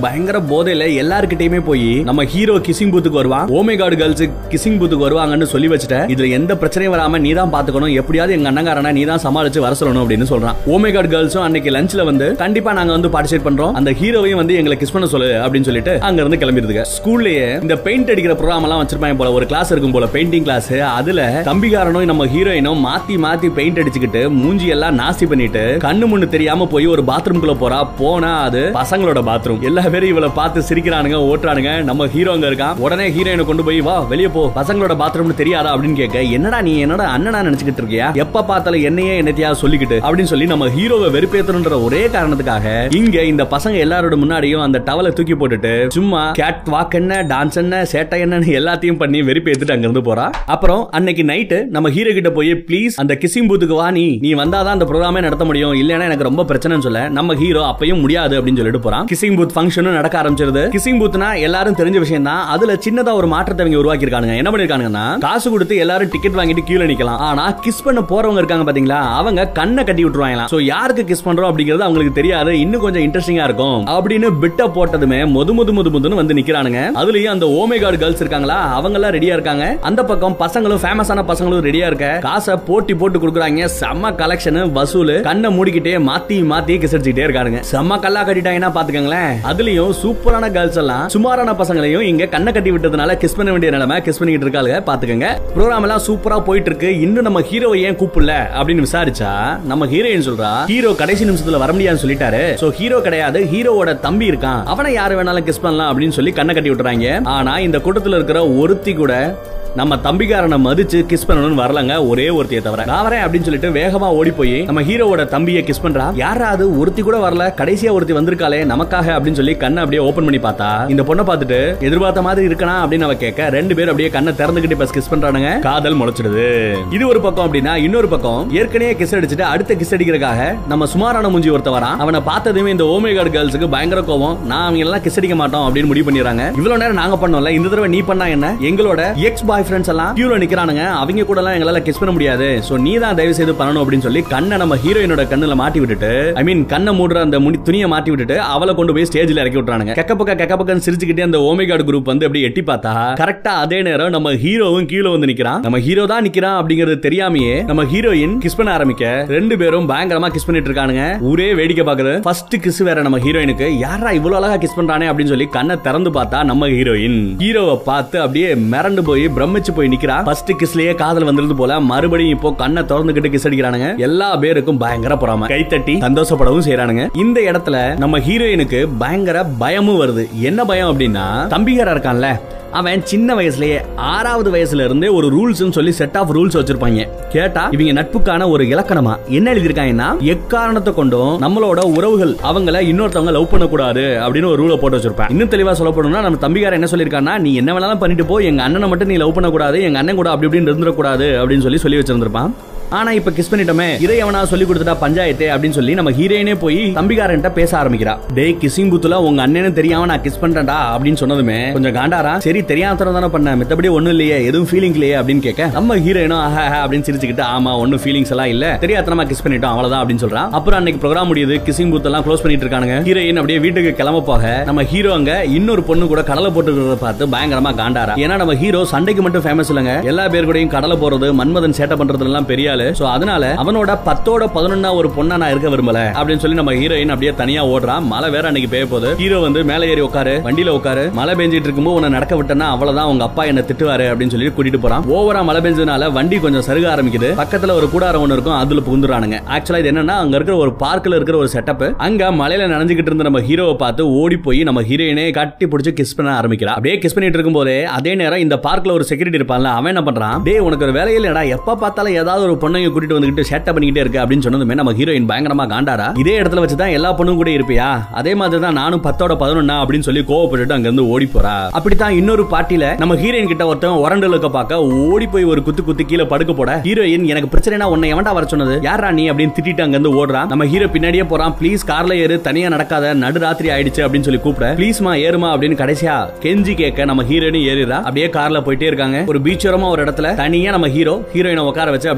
பயங்கர போதையில எல்லார்கிட்டயுமே போய் நம்ம ஹீரோ கிசிங் பூத்துக்கு வருவான். ஓமே காட் கேர்ள்ஸ் கிசிங் பூத்துக்கு வருவாங்கன்னு சொல்லி வச்சுட்டு இதுல எந்த பிரச்சனையும் வராம நீ தான் பாத்துக்கணும், எப்படியாவது எங்க அண்ணங்காரனை நீ தான் சமாளிச்சு வர சொல்லணும் அப்படின்னு சொல்றான். ஓமே காட் கேர்ள்ஸும் அன்னைக்கு லஞ்ச்ல வந்து கண்டிப்பா நாங்க வந்து பார்ட்டிசிபேட் பண்றோம், அந்த ஹீரோவையும் வந்து எங்களை கிஸ் பண்ண சொல்லு அப்படின்னு சொல்லிட்டு அங்க இருந்து கிளம்பிடுதுங்க. ஸ்கூல்லயே இந்த பெயிண்ட் அடிக்கிற ப்ரோகிராம் எல்லாம் வச்சிருப்பாங்க போல, ஒரு கிளாஸ் இருக்கும் போல பெயிண்டிங் கிளாஸ். அதுல தம்பிகாரனும் நம்ம ஹீரோயினும் மாத்தி மாத்தி பெயிண்ட் அடிச்சுக்கிட்டு மூஞ்சி எல்லாம் நாஸ்தி பண்ணிட்டு கண்ணு முன்னு தெரியாம போய் ஒரு பாத்ரூம்குள்ள போறா. போனா அது பசங்களோட பாத்ரூம். எல்லா பேரும் இவளை பார்த்து சிரிக்கிறானுங்க, ஓட்டுறானுங்க. நம்ம ஹீரோ அங்க இருக்கான். உடனே ஹீரோயினை கொண்டு போய் வா வெளியே போ, பசங்களோட பாத்ரூம்னு தெரியாதா அப்படின்னு கேட்க, என்னடா நீ என்னோட அண்ணனா நினைச்சுக்கிட்டு இருக்கியா, எப்ப பார்த்தாலும் என்னையே என்னத்தையா சொல்லிக்கிட்டு அப்படின்னு சொல்லி நம்ம ஹீரோவை வெறுப்பேத்தணும்ன்ற ஒரே காரணத்துக்காக இங்க இந்த பசங்க எல்லாரோட முன்னாடியும் அந்த டவலை தூக்கி போட்டுட்டு சும்மா கேட் வாக் என்ன டான்ஸ் என்ன சேட்டை என்னன்னு எல்லாத்தையும் பண்ணி வெறுப்பேத்துட்டு அங்க இருந்து போறா. அப்புறம் அன்னைக்கு நைட்டு நம்ம ஹீரோ கிட்ட போய் ப்ளீஸ் அந்த கிசிங் பூத்துக்கு வா, நீ நீ வந்தாதான் அந்த ப்ரோகிராமே நடத்த முடியும், இல்லைன்னா எனக்கு ரொம்ப பிரச்சனைன்னு சொல்ல நம்ம ஹீரோ அப்பயும் முடியாது அப்படின்னு சொல்லிட்டு போறான். கிசிங் பூத் ஃபங்க்ஷனும் நடக்க ஆரம்பிச்சிருது. கிசிங் பூத்னா எல்லாரும் தெரிஞ்ச விஷயம் தான். அதுல சின்னதா ஒரு மாற்றத்தை அவங்க உருவாக்கி இருக்காங்க. என்ன பண்ணிருக்காங்கன்னா, காசு கொடுத்து எல்லாரும் டிக்கெட் வாங்கிட்டு கீழே நிக்கலாம். ஆனா கிஸ் பண்ண போறவங்க இருக்காங்க பாத்தீங்களா, அவங்க கண்ணை கட்டி விட்டுருவாங்க. சோ யாருக்கு கிஸ் பண்றோம் அப்படிங்கிறது அவங்களுக்கு தெரியாது, இன்னும் கொஞ்சம் இன்ட்ரெஸ்டிங்கா இருக்கும் அப்படின்னு பிட்ட போட்டதுமே முது முது முது முதுன்னு வந்து நிக்கிறானுங்க. அதுலயும் அந்த ஓமே காட் கேர்ள்ஸ் இருக்காங்களா, அவங்க எல்லாம் ரெடியா இருக்காங்க. அந்த பக்கம் பசங்களும் ஃபேமஸான பசங்களும் ரெடியா இருக்க, காசை போட்டி போட்டு கொடுக்குறாங்க. செம்ம கலெக்ஷன் வசூல். கண்ணை மூடிக்கிட்டே மாத்தி மாத்தி கிஸ் அடிச்சுட்டே இருக்காங்க. செம்ம கல்லா கட்டிட்டாங்கன்னா பாத்துக்கங்களேன். அதுலயும் சூப்பரான கேர்ள்ஸ் எல்லாம் சுமாரான பசங்களையும் இங்க கண்ணை கட்டி விட்டதுனால கிஸ் பண்ண வேண்டிய நிலைமை கிஸ் பண்ணிட்டு இருக்காங்க. பாத்துக்கங்க, ப்ரோகிராம் எல்லாம் சூப்பரா போயிட்டு இருக்கு. இன்னும் நம்ம ஹீரோவை ஏன் கூப்பிடல அப்படின்னு விசாரிச்சா நம்ம ஹீரோயின் சொல்றா, ஹீரோ கடைசி நிமிஷத்துல வர முடியாதுன்னு சொல்லிட்டாரு. சோ ஹீரோ கிடையாது, ஹீரோவோட தம்பி இருக்கான், அவனை யாரு வேணாலும் கிஸ் பண்ணலாம் அப்படின்னு சொல்லி கண்ணை கட்டி விட்டுறாங்க. ஆனா இந்த கூட்டத்துல இருக்கிற ஒருத்தி கூட நம்ம தம்பிக்காரனை மதிச்சு கிஸ் பண்ணணும்னு வரலங்க, ஒரே ஒருத்தியை தவிர. நான் வரேன் அப்படின்னு சொல்லிட்டு வேகமா ஓடி போய் நம்ம ஹீரோவோட தம்பியை கிஸ் பண்றா. யாராவது ஒருத்தி கூட வரல, கடைசியா ஒருத்தி வந்திருக்காளே நமக்காக அப்படின்னு சொல்லி கண்ணை அப்படியே ஓபன் பண்ணி பார்த்தா இந்த பொண்ணை பார்த்துட்டு எதிர்பார்த்த மாதிரி இருக்கனா அப்படின்னு அவ கேட்க, ரெண்டு பேரும் அப்படியே கண்ணை திறந்துகிட்டு இப்ப கிஸ் பண்றானுங்க. காதல் முளைச்சிடுது. இது ஒரு பக்கம் அப்படின்னா, இன்னொரு பக்கம் ஏற்கனவே கிஸ் அடிச்சுட்டு அடுத்த கிஸ் அடிக்கிறதுக்காக நம்ம சுமாரான மூஞ்சி ஒருத்த வரான். அவனை பார்த்ததுமே இந்த ஓமே காட் கேர்ள்ஸுக்கு பயங்கர கோவம். நான் அவங்க எல்லாம் கிஸ் அடிக்க மாட்டோம் அப்படின்னு முடிவு பண்ணிடுறாங்க. இவ்வளவு நேரம் நாங்க பண்ணோம்ல, இந்த தடவை நீ பண்ணா என்ன, எங்களோட எக்ஸ் பாய் ஃப்ரெண்ட்ஸ் எல்லாம் கியூல நிக்கறானுங்க, அவங்க கூட எல்லாம் எங்களால கிஸ் பண்ண முடியாது, சோ நீ தான் தயவு செய்து பண்ணணும் அப்படின்னு சொல்லி கண்ணை நம்ம ஹீரோயினோட கண்ணுல மாட்டி விட்டுட்டு, ஐ மீன் கண்ணை மூடுற அந்த துணியை மாட்டி விட்டுட்டு அவளை கொண்டு போய் ஸ்டேஜ்ல இறக்கி விட்டுறானுங்க. கெக்கப்பக்க கெக்கப்பக்கன்னு சிரிச்சுக்கிட்டே அந்த ஓமே காட் குரூப் வந்து அப்படி எட்டி பார்த்தா கரெக்டா அதே நேரம் நம்ம ஹீரோவும் கீழ வந்து நிக்கிறான். நம்ம ஹீரோ தான் நிக்கிறான் அப்படிங்கிறது தெரியாமையே நம்ம ஹீரோயின் கிஸ் பண்ண ஆரம்பிக்க, ரெண்டு பேரும் பயங்கரமா கிஸ் பண்ணிட்டு இருக்கானுங்க. ஊரே வேடிக்கை பாக்குது. ஃபர்ஸ்ட் கிஸ் வேற நம்ம ஹீரோயினுக்கு. யாரா இவ்வளவு அழகா கிஸ் பண்றானே அப்படின்னு சொல்லி கண்ணை திறந்து பார்த்தா நம்ம ஹீரோயின். ஹீரோவை பார்த்து அப்படியே மிரண்டு போய் பிரமிச்சு போய் நிக்கிறா. ஃபர்ஸ்ட் கிஸ்லயே காதல் வந்திருந்து போல மறுபடியும் இப்போ கண்ணை திறந்துகிட்டு கிஸ் அடிக்கிறானுங்க. எல்லா பேருக்கும் பயங்கர பொறாமை, கைத்தட்டி சந்தோஷப்படவும் செய்யறானுங்க. இந்த இடத்துல நம்ம ஹீரோயினுக்கு பயங்கர பயமும் வருது. என்ன பயம் அப்படின்னா, தம்பிகாரா இருக்கான்ல அவன் சின்ன வயசுலயே ஆறாவது வயசுல இருந்தே ஒரு ரூல்ஸ் சொல்லி செட் ஆஃப் ரூல்ஸ் வச்சிருப்பாங்க. கேட்டா இவங்க நட்புக்கான ஒரு இலக்கணமா என்ன எழுதிருக்காங்கன்னா, எக்காரணத்தை கொண்டும் நம்மளோட உறவுகள் அவங்கள இன்னொருத்தவங்க லவ் பண்ண கூடாது அப்படின்னு ஒரு ரூலை போட்டு வச்சிருப்பான். இன்னும் தெளிவா சொல்ல போனோம்னா, நம்ம தம்பிகார என்ன சொல்லிருக்கான்னா, நீ என்ன வேணாலும் பண்ணிட்டு போ, எங்க அண்ணனை மட்டும் நீ லவ் பண்ண கூடாது, எங்க அண்ணன் கூட அப்படி இப்படின்னு இருந்துடக்கூடாது அப்படின்னு சொல்லி சொல்லி வச்சிருந்திருப்பான். ஆனா இப்ப கிஸ் பண்ணிட்டோமே, இதை எவனா சொல்லி கொடுத்துட்டா பஞ்சாயத்து அப்படின்னு சொல்லி நம்ம ஹீரோயினே போய் தம்பிகாரன்ட்ட பேச ஆரம்பிக்கிறா. டேய் கிசிங் பூத்துல உங்க அண்ணனும் தெரியாம நான் கிஸ் பண்றேன்டா அப்படின்னு சொன்னதுமே கொஞ்சம் காண்டாரா. சரி தெரியாம தானே பண்ண, மத்தபடி ஒண்ணும் இல்லையே, எதுவும் ஃபீலிங் இல்லையே அப்படின்னு கேட்க, நம்ம ஹீரோயினும் ஆஹா அப்படின்னு சிரிச்சுக்கிட்டு ஆமா ஒன்னும் ஃபீலிங்ஸ் எல்லாம் இல்ல, தெரியாதனமா கிஸ் பண்ணிட்டோம் அவ்வளவுதான் அப்படின்னு சொல்றான். அப்புறம் அன்னைக்கு ப்ரோகிராம் முடியுது. கிசிங் பூத் எல்லாம் க்ளோஸ் பண்ணிட்டு இருக்கானுங்க. ஹீரோயின் அப்படியே வீட்டுக்கு கிளம்ப போக நம்ம ஹீரோ அங்க இன்னொரு பொண்ணு கூட கடலை போட்டு பார்த்து பயங்கரமா காண்டாரா. ஏன்னா நம்ம ஹீரோ சண்டைக்கு மட்டும் ஃபேமஸ் இல்லங்க, எல்லா பேர் கூடயும் கடலை போறது மன்மதன் சேட்டை பண்றது எல்லாம் பெரிய ஆளு. சோ அதனால அவனோட பத்தோட பதினொன்னா ஒரு பொண்ணா நான் இருக்க விரும்பல அப்படின்னு சொல்லி நம்ம ஹீரோயின் அப்படியே தனியா ஓடுறான். மழை வேற அன்னைக்கு பெய்ய போகுது. ஹீரோ வந்து மேலே ஏறி உட்காரு, வண்டியில உட்காரு, மழை பெஞ்சிட்டு இருக்கும்போது உன்னை நடக்க விட்டனா அவ்வளவுதான், உங்க அப்பா என்ன திட்டுவாரு அப்படின்னு சொல்லி கூட்டிட்டு போறான். ஓவரா மழை பெஞ்சதுனால வண்டி கொஞ்சம் சருக ஆரம்பிக்குது. பக்கத்துல ஒரு கூடாரம் ஒண்ணு இருக்கும், அதுல புகுந்துறானுங்க. ஆக்சுவலா இது என்னன்னா, அங்க இருக்கிற ஒரு பார்க்ல இருக்கிற ஒரு செட்டப். அங்க மழையில நனைஞ்சுக்கிட்டு இருந்த நம்ம ஹீரோவை பார்த்து ஓடி போய் நம்ம ஹீரோயினை கட்டி பிடிச்சு கிஸ் பண்ண ஆரம்பிக்கிறா. அப்படியே கிஸ் பண்ணிட்டு இருக்கும் போதே அதே நேரம் இந்த பார்க்ல ஒரு செக்யூரிட்டி இருப்பான்ல, அவன் என்ன பண்றான், டேய் உனக்கு ஒரு வேலையில இல்லடா, எப்ப பார்த்தாலும் ஏதாவது ஒரு பொண்ணைய கூட்டிட்டு வந்துகிட்டு சேட்டை பண்ணிக்கிட்டே இருக்கு அப்படின்னு சொன்னதுமே நம்ம ஹீரோயின் பயங்கரமா காண்டாரா. இதே இடத்துல வச்சுதான் எல்லா பொண்ணும் கூட இருப்பியா, அதே மாதிரி தான் நானும் பத்தோட பதினொன்னா அப்படின்னு சொல்லி கோவப்பட்டு அங்க இருந்து ஓடி போறா. அப்படித்தான் இன்னொரு பார்ட்டில நம்ம ஹீரோயின் கிட்ட ஒருத்தன் உரண்டலுக்க பார்க்க ஓடி போய் ஒரு குத்து குத்து கீழே படுக்க போட, ஹீரோயின் எனக்கு பிரச்சனைனா உன்னை எவன்டா வர சொன்னது, யாரா நீ அப்படின்னு திட்டிட்டு அங்க இருந்து ஓடுறான். நம்ம ஹீரோ பின்னாடியே போறான். ப்ளீஸ் கார்ல ஏறு, தனியா நடக்காத, நடு ராத்திரி ஆயிடுச்சு அப்படின்னு சொல்லி கூப்பிட, ப்ளீஸ்மா ஏறுமா அப்படின்னு கடைசியா கெஞ்சி கேட்க நம்ம ஹீரோயின் ஏறிறா. அப்படியே கார்ல போயிட்டே இருக்காங்க. ஒரு பீச் ஓரமா ஒரு இடத்துல தனியா நம்ம ஹீரோ ஹீரோயினை உட்கார வச்சு அப்படியே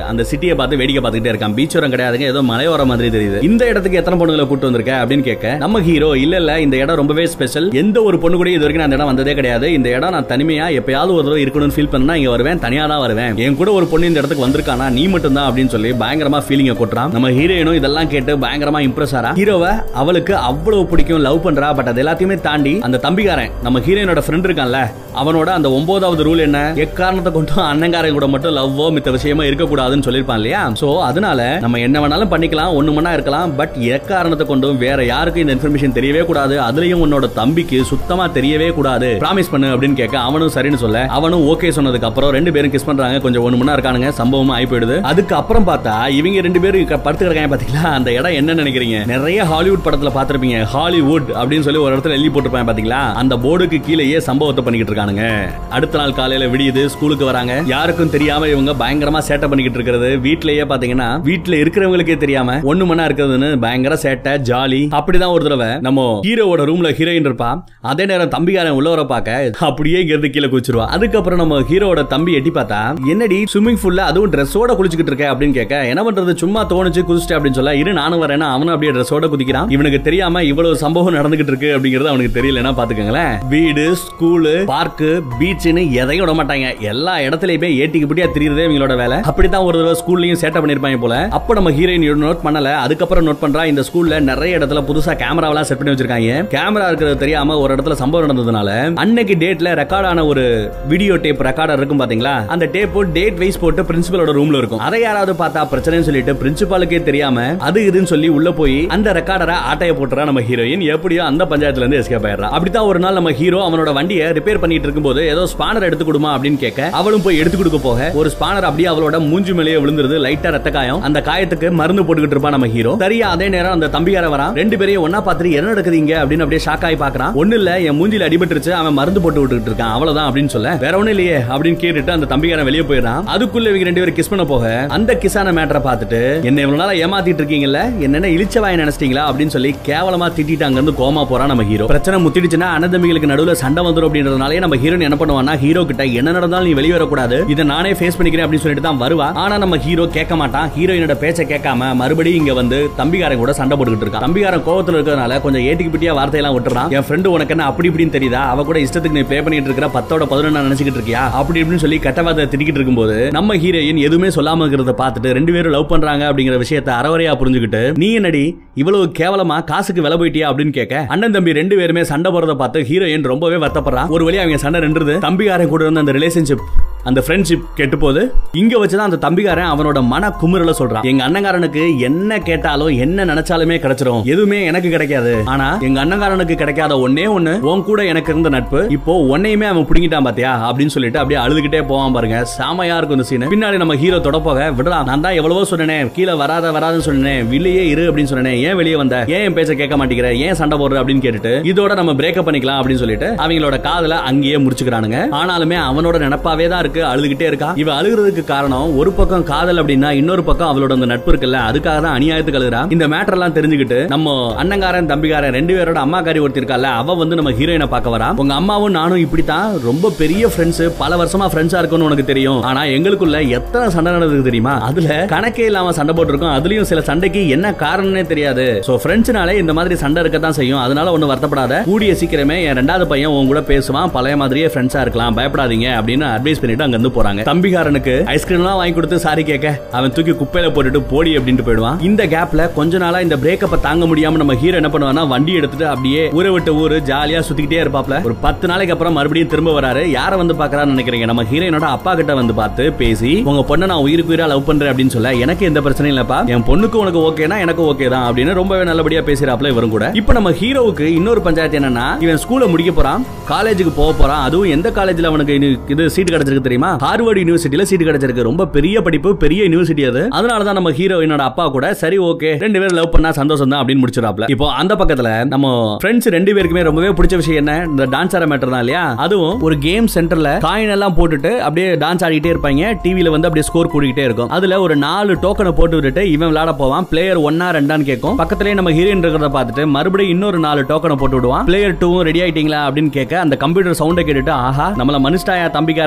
அந்த சிட்டியை பார்த்து வேடிக்கை பார்த்துக்கிட்டே இருக்கான். பீச்சோரம் கிடையாதுங்க, ஏதோ மலையோர மாதிரி தெரியுது. இந்த இடத்துக்கு எத்தனை பொண்ணுங்களை கூட்டு வந்திருக்க அப்படின்னு கேட்க நம்ம ஹீரோ இல்ல இல்ல இந்த இடம் ரொம்பவே ஸ்பெஷல், எந்த ஒரு பொண்ணு கூட இது வரைக்கும் அந்த இடம் வந்ததே கிடையாது, இந்த இடம் நான் தனிமையா எப்பயாவது ஒரு தடவை இருக்கணும்னு ஃபீல் பண்ணா இங்க வருவேன், தனியா தான் வருவேன், என் கூட ஒரு பொண்ணு இந்த இடத்துக்கு வந்திருக்கானா நீ மட்டும் தான் அப்படின்னு சொல்லி பயங்கரமா ஃபீலிங்க கொட்டுறான். நம்ம ஹீரோயினும் இதெல்லாம் கேட்டு பயங்கரமா இம்ப்ரெஸ் ஆறா. ஹீரோவை அவளுக்கு அவ்வளவு பிடிக்கும், லவ் பண்றா. பட் அது எல்லாத்தையுமே தாண்டி அந்த தம்பிக்காரன் நம்ம ஹீரோயினோட ஃப்ரெண்ட் இருக்கான்ல, அவனோட அந்த ஒன்பதாவது ரூல் என்ன, எக்காரணத்தை கொண்டும் அண்ணங்காரன் கூட மட்டும் லவ்வோ மித்த விஷயமா இருக்கக்கூடாதுன்னு சொல்லிருப்பான் இல்லையா. சோ அதனால நம்ம என்ன வேணாலும் பண்ணிக்கலாம், ஒண்ணு மணி இருக்கலாம், பட் எக்காரணத்தை கொண்டும் வேற யாருக்கும் இந்த இன்ஃபர்மேஷன் தெரியவே கூடாது, அதுலயும் உன்னோட தம்பிக்கு சுத்தமா தெரியவே கூடாது, பிராமிஸ் பண்ணு அப்படின்னு கேட்க அவனும் சரின்னு சொல்ல அவனும் ஓகே சொன்னதுக்கு அப்புறம் ரெண்டு பேரும் கிஸ் பண்றாங்க. கொஞ்சம் ஒண்ணு மணி இருக்கானுங்க, சம்பவம் ஆகி போயிடுது. அதுக்கு அப்புறம் பார்த்தா இவங்க ரெண்டு பேரும் படுத்து கிடக்காங்க. பாத்தீங்களா அந்த இடம் என்ன நினைக்கிறீங்க? நிறைய ஹாலிவுட் படத்துல பாத்திருப்பீங்க, ஹாலிவுட் அப்படின்னு சொல்லி ஒரு இடத்துல எழுதி போட்டுருப்பாங்க பாத்தீங்களா, அந்த போர்டுக்கு கீழேயே சம்பவத்தை பண்ணிக்கிட்டு இருக்கானுங்க. அடுத்த நாள் காலையில விடியுது, ஸ்கூலுக்கு வராங்க. யாருக்கும் தெரியாம இவங்க பயங்கரமா சேட்டை பண்ணிக்கிட்டு இருக்கிறது. வீட்லயே பாத்தீங்கன்னா வீட்டுல இருக்கிறவங்களுக்கே தெரியாம ஒண்ணு மணி இருக்குதுன்னு பயங்கர சேட்டை ஜாலி. அப்படிதான் ஒரு தடவை நம்ம ஹீரோவோட ரூம்ல ஹீரோயின் இருப்பா. அதே நேரம் தம்பிக்காரன் உள்ள வர பாக்க அப்படியே இருந்து கீழே குச்சிருவா. அதுக்கப்புறம் நம்ம ஹீரோட தம்பி எட்டி பார்த்தா என்னடி ஸ்விமிங் பூல்ல அதுவும் ட்ரெஸ்ஸோட குளிச்சுக்கிட்டு இருக்க அப்படின்னு கேட்க என்ன பண்றது சும்மா தோணுச்சு குதிச்சிட்டு அப்படின்னு சொல்ல இரு நானும் வரேன்னா அவனும் அப்படியே ட்ரெஸ்ஸோட குதிக்கிறான். இவனுக்கு தெரியாம இவ்வளவு சம்பவம் நடந்துகிட்டு இருக்கு அப்படிங்கறது அவனுக்கு தெரியலன்னா பாத்துக்கங்களேன். வீடு, ஸ்கூலு, பார்க்கு, பீச்னு எதையும் விட மாட்டாங்க, எல்லா இடத்துலயுமே ஏட்டிக்கு பிடியா தெரியுறதே இவங்களோட வேலை. அப்படித்தான் ஒரு தடவை ஸ்கூல்லயும் சேட்டை பண்ணிருப்பாங்க போல. அப்ப நம்ம ஹீரோயின் நோட் பண்ணல, அதுக்கப்புறம் நோட் பண்றா இந்த ஸ்கூல்ல நிறைய இடத்துல புதுசா கேமராவெல்லாம் செட் பண்ணி வச்சிருக்காங்க. கேமரா இருக்கிறது தெரியாம ஒரு இடத்துல சம்பவம் நடந்ததுனால அன்னைக்கு டேட்ல ரெக்கார்ட் ஆன ஒரு வீடியோ டேப் ரெக்கார்டர் இருக்கும் பாத்தீங்களா, அந்த டேப் டேட் வைஸ் போட்டு பிரின்சிபலோட ரூம்ல இருக்கும். அதை யாராவது பார்த்தா பிரச்சனைன்னு சொல்லிட்டு பிரின்சிபாலுக்கே தெரியாம அது இதுன்னு சொல்லி உள்ள போய் அந்த ரெக்கார்டரை ஆட்டைய போட்டுறா நம்ம ஹீரோயின். எப்படியோ அந்த பஞ்சாயத்துல இருந்து எஸ்கேப் ஆயிடுறா. அப்படித்தான் ஒரு நாள் நம்ம ஹீரோ அவனோட வண்டியை ரிப்பேர் பண்ணிட்டு இருக்கும்போது ஏதோ ஸ்பானர் எடுத்து கொடுமா அப்படின்னு கேட்க அவளும் போய் எடுத்து கொடுக்க போக ஒரு ஸ்பானர் அப்படியே அவளோட மூஞ்சி மேலேயே விழுந்துருது. லைட்டா ரத்த காயம். அந்த காயத்துக்கு மருந்து போட்டுக்கிட்டு இருப்பா நம்ம ஹீரோ. சரியா அதே நேரம் அந்த தம்பியார வரான். ரெண்டு பேரையும் ஒன்னா பார்த்துட்டு என்ன நடக்குதுங்க அப்படின்னு அப்படியே ஷாக் ஆகி பாக்குறான். ஒண்ணு இல்ல என் மூஞ்சில அடிபட்டுருச்சு, அவன் மருந்து போட்டு விட்டுட்டு இருக்கான் அவ்வளவுதான் அப்படின்னு சொல்ல வேற ஒண்ணு இல்லையே அப்படின்னு கேட்டுட்டு அந்த தம்பியாரன் வெளியே போயிடறான். அதுக்குள்ள இவங்க ரெண்டு பேரும் கிஸ் பண்ண போக அந்த கிஸான மேட்டரை பார்த்துட்டு என்ன இவ்வளவு நாளா ஏமாத்திட்டு இருக்கீங்கல்ல, என்னென்ன இழிச்சவாய் நினைச்சிட்டீங்களா அப்படின்னு சொல்லி கேவலமா திட்டிட்டு அங்க இருந்து கோமா போறான் நம்ம ஹீரோ. பிரச்சனை முத்திடுச்சுன்னா அண்ணதம்பிகளுக்கு நடுவுல சண்டை வந்துரும் அப்படின்றதுனாலே நம்ம ஹீரோ என்ன பண்ணுவானா ஹீரோ கிட்ட என்ன நடந்தாலும் நீ வெளியே வரக்கூடாது, இதை நானே ஃபேஸ் பண்ணிக்கிறேன் அப்படின்னு சொல்லிட்டு தான் வருவா. ஆனா நம்ம ஹீரோ கேட்க மாட்டான். ஹீரோயினோட பேச்ச கேட்காம மறுபடியும் இங்க வந்து தம்பிகாரன் கூட சண்டை போட்டுக்கிட்டு இருக்கான். தம்பிகாரன் கோவத்துல இருக்கிறதுனால கொஞ்சம் ஏட்டிக்கு பிட்டியா வார்த்தையெல்லாம் விட்டுறான். என் ஃப்ரெண்டு உனக்கு என்ன அப்படி இப்படின்னு தெரியுதா, அவ கூட இஷ்டத்துக்கு நீ ப்ளே பண்ணிட்டு இருக்கிற பத்தோட பதினொன்னு நினைச்சிட்டு இருக்கியா அப்படி இப்படின்னு சொல்லி கட்டவாத திட்டிக்கிட்டு இருக்கும்போது நம்ம ஹீரோயின் எதுவுமே சொல்லாம இருக்கிறத பார்த்துட்டு ரெண்டு பேரும் லவ் பண்றாங்க அப்படிங்கிற விஷயத்தை அறவரையா புரிஞ்சுக்கிட்டு நீ என்னடி இவ்வளவு கேவலமா காசுக்கு விலை போயிட்டியா அப்படின்னு கேட்க அண்ணன் தம்பி ரெண்டு பேருமே சண்டை போறத பார்த்து ஹீரோயின் ரொம்பவே வருத்தப்படுறான். ஒரு வழியா அவங்க சண்டை நின்றுது. தம்பிகாரன் கூட இருந்த அந்த ரிலேஷன்ஷிப் அந்த ஃப்ரெண்ட்ஷிப் கெட்டு போது. இங்க வச்சுதான் அந்த தம்பிகாரன் அவனோட மன குமுறல சொல்றான். எங்க அண்ணங்காரனுக்கு என்ன கேட்டாலும் என்ன நினைச்சாலுமே கிடைச்சிரும், எதுவுமே எனக்கு கிடைக்காது. ஆனா எங்க அண்ணங்காரனுக்கு கிடைக்காத ஒன்னே ஒண்ணு உன் கூட எனக்கு இருந்த நட்பு, இப்போ உன்னையுமே அவன் புடிங்கிட்டான் பாத்தியா அப்படின்னு சொல்லிட்டு அப்படியே அழுதுகிட்டே போவான் பாருங்க. சாமையா இருக்கும் இந்த சீன். பின்னாடி நம்ம ஹீரோ தொட போக விடுறா, நான் தான் எவ்வளவோ சொன்னேன் கீழே வராத வராதுன்னு சொன்னேன், வெளியே இரு அப்படின்னு சொன்னேன், ஏன் வெளியே வந்த, ஏன் என் பேச்ச கேட்க மாட்டேங்கிற, ஏன் சண்டை போடுற அப்படின்னு கேட்டுட்டு இதோட நம்ம பிரேக்கப் பண்ணிக்கலாம் அப்படின்னு சொல்லிட்டு அவங்களோட காதல அங்கேயே முடிச்சுக்கிறானுங்க. ஆனாலுமே அவனோட நினைப்பாவே தான் இருக்கு, அழுதுகிட்டே இருக்கா. இவ அழுகிறதுக்கு காரணம் ஒரு பக்கம் காதல் அப்படின்னா இன்னொரு பக்கம் அவளோட அந்த நட்பு இருக்குல்ல, அதுக்காக தான் அநியாயத்துக்கு அழுகிறா. இந்த மேட்டர் எல்லாம் தெரிஞ்சுக்கிட்டு நம்ம அண்ணங்காரன் தம்பிகாரன் ரெண்டு பேரோட அம்மாக்காரி ஒருத்தி இருக்கால, அவ வந்து நம்ம ஹீரோயினை பார்க்க வரா. உங்க அம்மாவும் நானும் இப்படித்தான் ரொம்ப பெரிய ஃப்ரெண்ட்ஸ், பல வருஷமா ஃப்ரெண்ட்ஸா இருக்கும்னு உனக்கு தெரியும், ஆனா எங்களுக்குள்ள எத்தனை சண்டை நடந்தது தெரியுமா, அதுல கணக்கே இல்லாம சண்டை போட்டுருக்கோம், அதுலயும் சில சண்டைக்கு என்ன காரணம்னே தெரியாது. சோ ஃப்ரெண்ட்ஸ்னாலே இந்த மாதிரி சண்டை இருக்கத்தான் செய்யும், அதனால ஒண்ணு வருத்தப்படாத, கூடிய சீக்கிரமே என் ரெண்டாவது பையன் உன் கூட பேசுவான், பழைய மாதிரியே ஃப்ரெண்ட்ஸா இருக்கலாம், பயப்படாதீங்க அப்படின்னு அட்வைஸ் பண்ணிட்டு அங்க இருந்து போறாங்க. தம்பிகாரனுக்கு ஐஸ்கிரீம் எல்லாம் வாங்கி கொடுத்து சாரி கேட்க அவன் தூக்கி குப்பையில போட்டுட்டு போடி அப்படின்ட்டு போயிடுவான். இந்த கேப்ல கொஞ்ச நாளா இந்த பிரேக்கப்ப தாங்க முடியாம நம்ம ஹீரோ என்ன பண்ணுவானா வண்டி எடுத்துட்டு அப்படியே ஊரை விட்டு ஊரு ஜாலியா சுத்திக்கிட்டே இருப்பாப்ல. ஒரு பத்து நாளைக்கு அப்புறம் மறுபடியும் திரும்ப வராரு. யார வந்து பாக்குறான்னு நினைக்கிறீங்க, நம்ம ஹீரோனோட அப்பா கிட்ட வந்து பார்த்து பேசி உங்க பொண்ணை நான் உயிருக்கு உயிரா லவ் பண்றேன் அப்படின்னு சொல்ல எனக்கு எந்த பிரச்சனையும் இல்லப்பா, என் பொண்ணுக்கு உனக்கு ஓகேனா எனக்கு ஓகே தான் அப்படின்னு ரொம்பவே நல்லபடியா பேசுறாப்ல இவரும் கூட. இப்ப நம்ம ஹீரோவுக்கு இன்னொரு பஞ்சாயத்து என்னன்னா இவன் ஸ்கூல்ல முடிக்க போறான், காலேஜுக்கு போக போறான். அதுவும் எந்த காலேஜ்ல அவனுக்கு இது சீட் கிடைச்சிருக்கு தெரியுமா, ஹார்வர்ட் யூனிவர்சிட்டியில சீட் கிடைச்சிருக்கு. ரொம்ப பெரிய படிப்பு, பெரிய யூனிவர்சிட்டி அது. அதனால தான் நம்ம ஹீரோயினோட அப்பா கூட சரி ஓகே ரெண்டு பேரும் லவ் பண்ணா சந்தோஷம் தான் அப்படின்னு முடிச்சிராப்ல. இப்போ அந்த பக்கத்துல நம்ம ஃப்ரெண்ட்ஸ் ரெண்டு பேருக்குமே ரொம்பவே பிடிச்ச விஷயம் என்ன, இந்த டான்ஸ் ஆட மேட்டர் தான் இல்லையா. அதுவும் ஒரு கேம் சென்டர்ல காயின் எல்லாம் போட்டுட்டு அப்படியே டான்ஸ் ஆடிட்டே இருப்பாங்க. டிவில வந்து அப்படியே ஸ்கோர் கூடிக்கிட்டே இருக்கும். அதுல ஒரு நாலு டோக்கனை போட்டு விட்டுட்டு இவன் விளையாட போவான். பிளேயர் ஒன்னா ரெண்டான்னு கேட்கும். பக்கத்திலேயே நம்ம ஹீரோயின் இருக்கிறத பார்த்துட்டு மறுபடியும் இன்னொரு நாலு டோக்கனை போட்டு விடுவான். பிளேயர் டூ ரெடி ஆயிட்டீங்களா அப்படின்னு கேட்க அந்த கம்ப்யூட்டர் சவுண்டை கேட்டுட்டு ஆஹா நம்மள மனுஷ்டாயா தம்பிக்காரன் அப்படின்னு ஓடி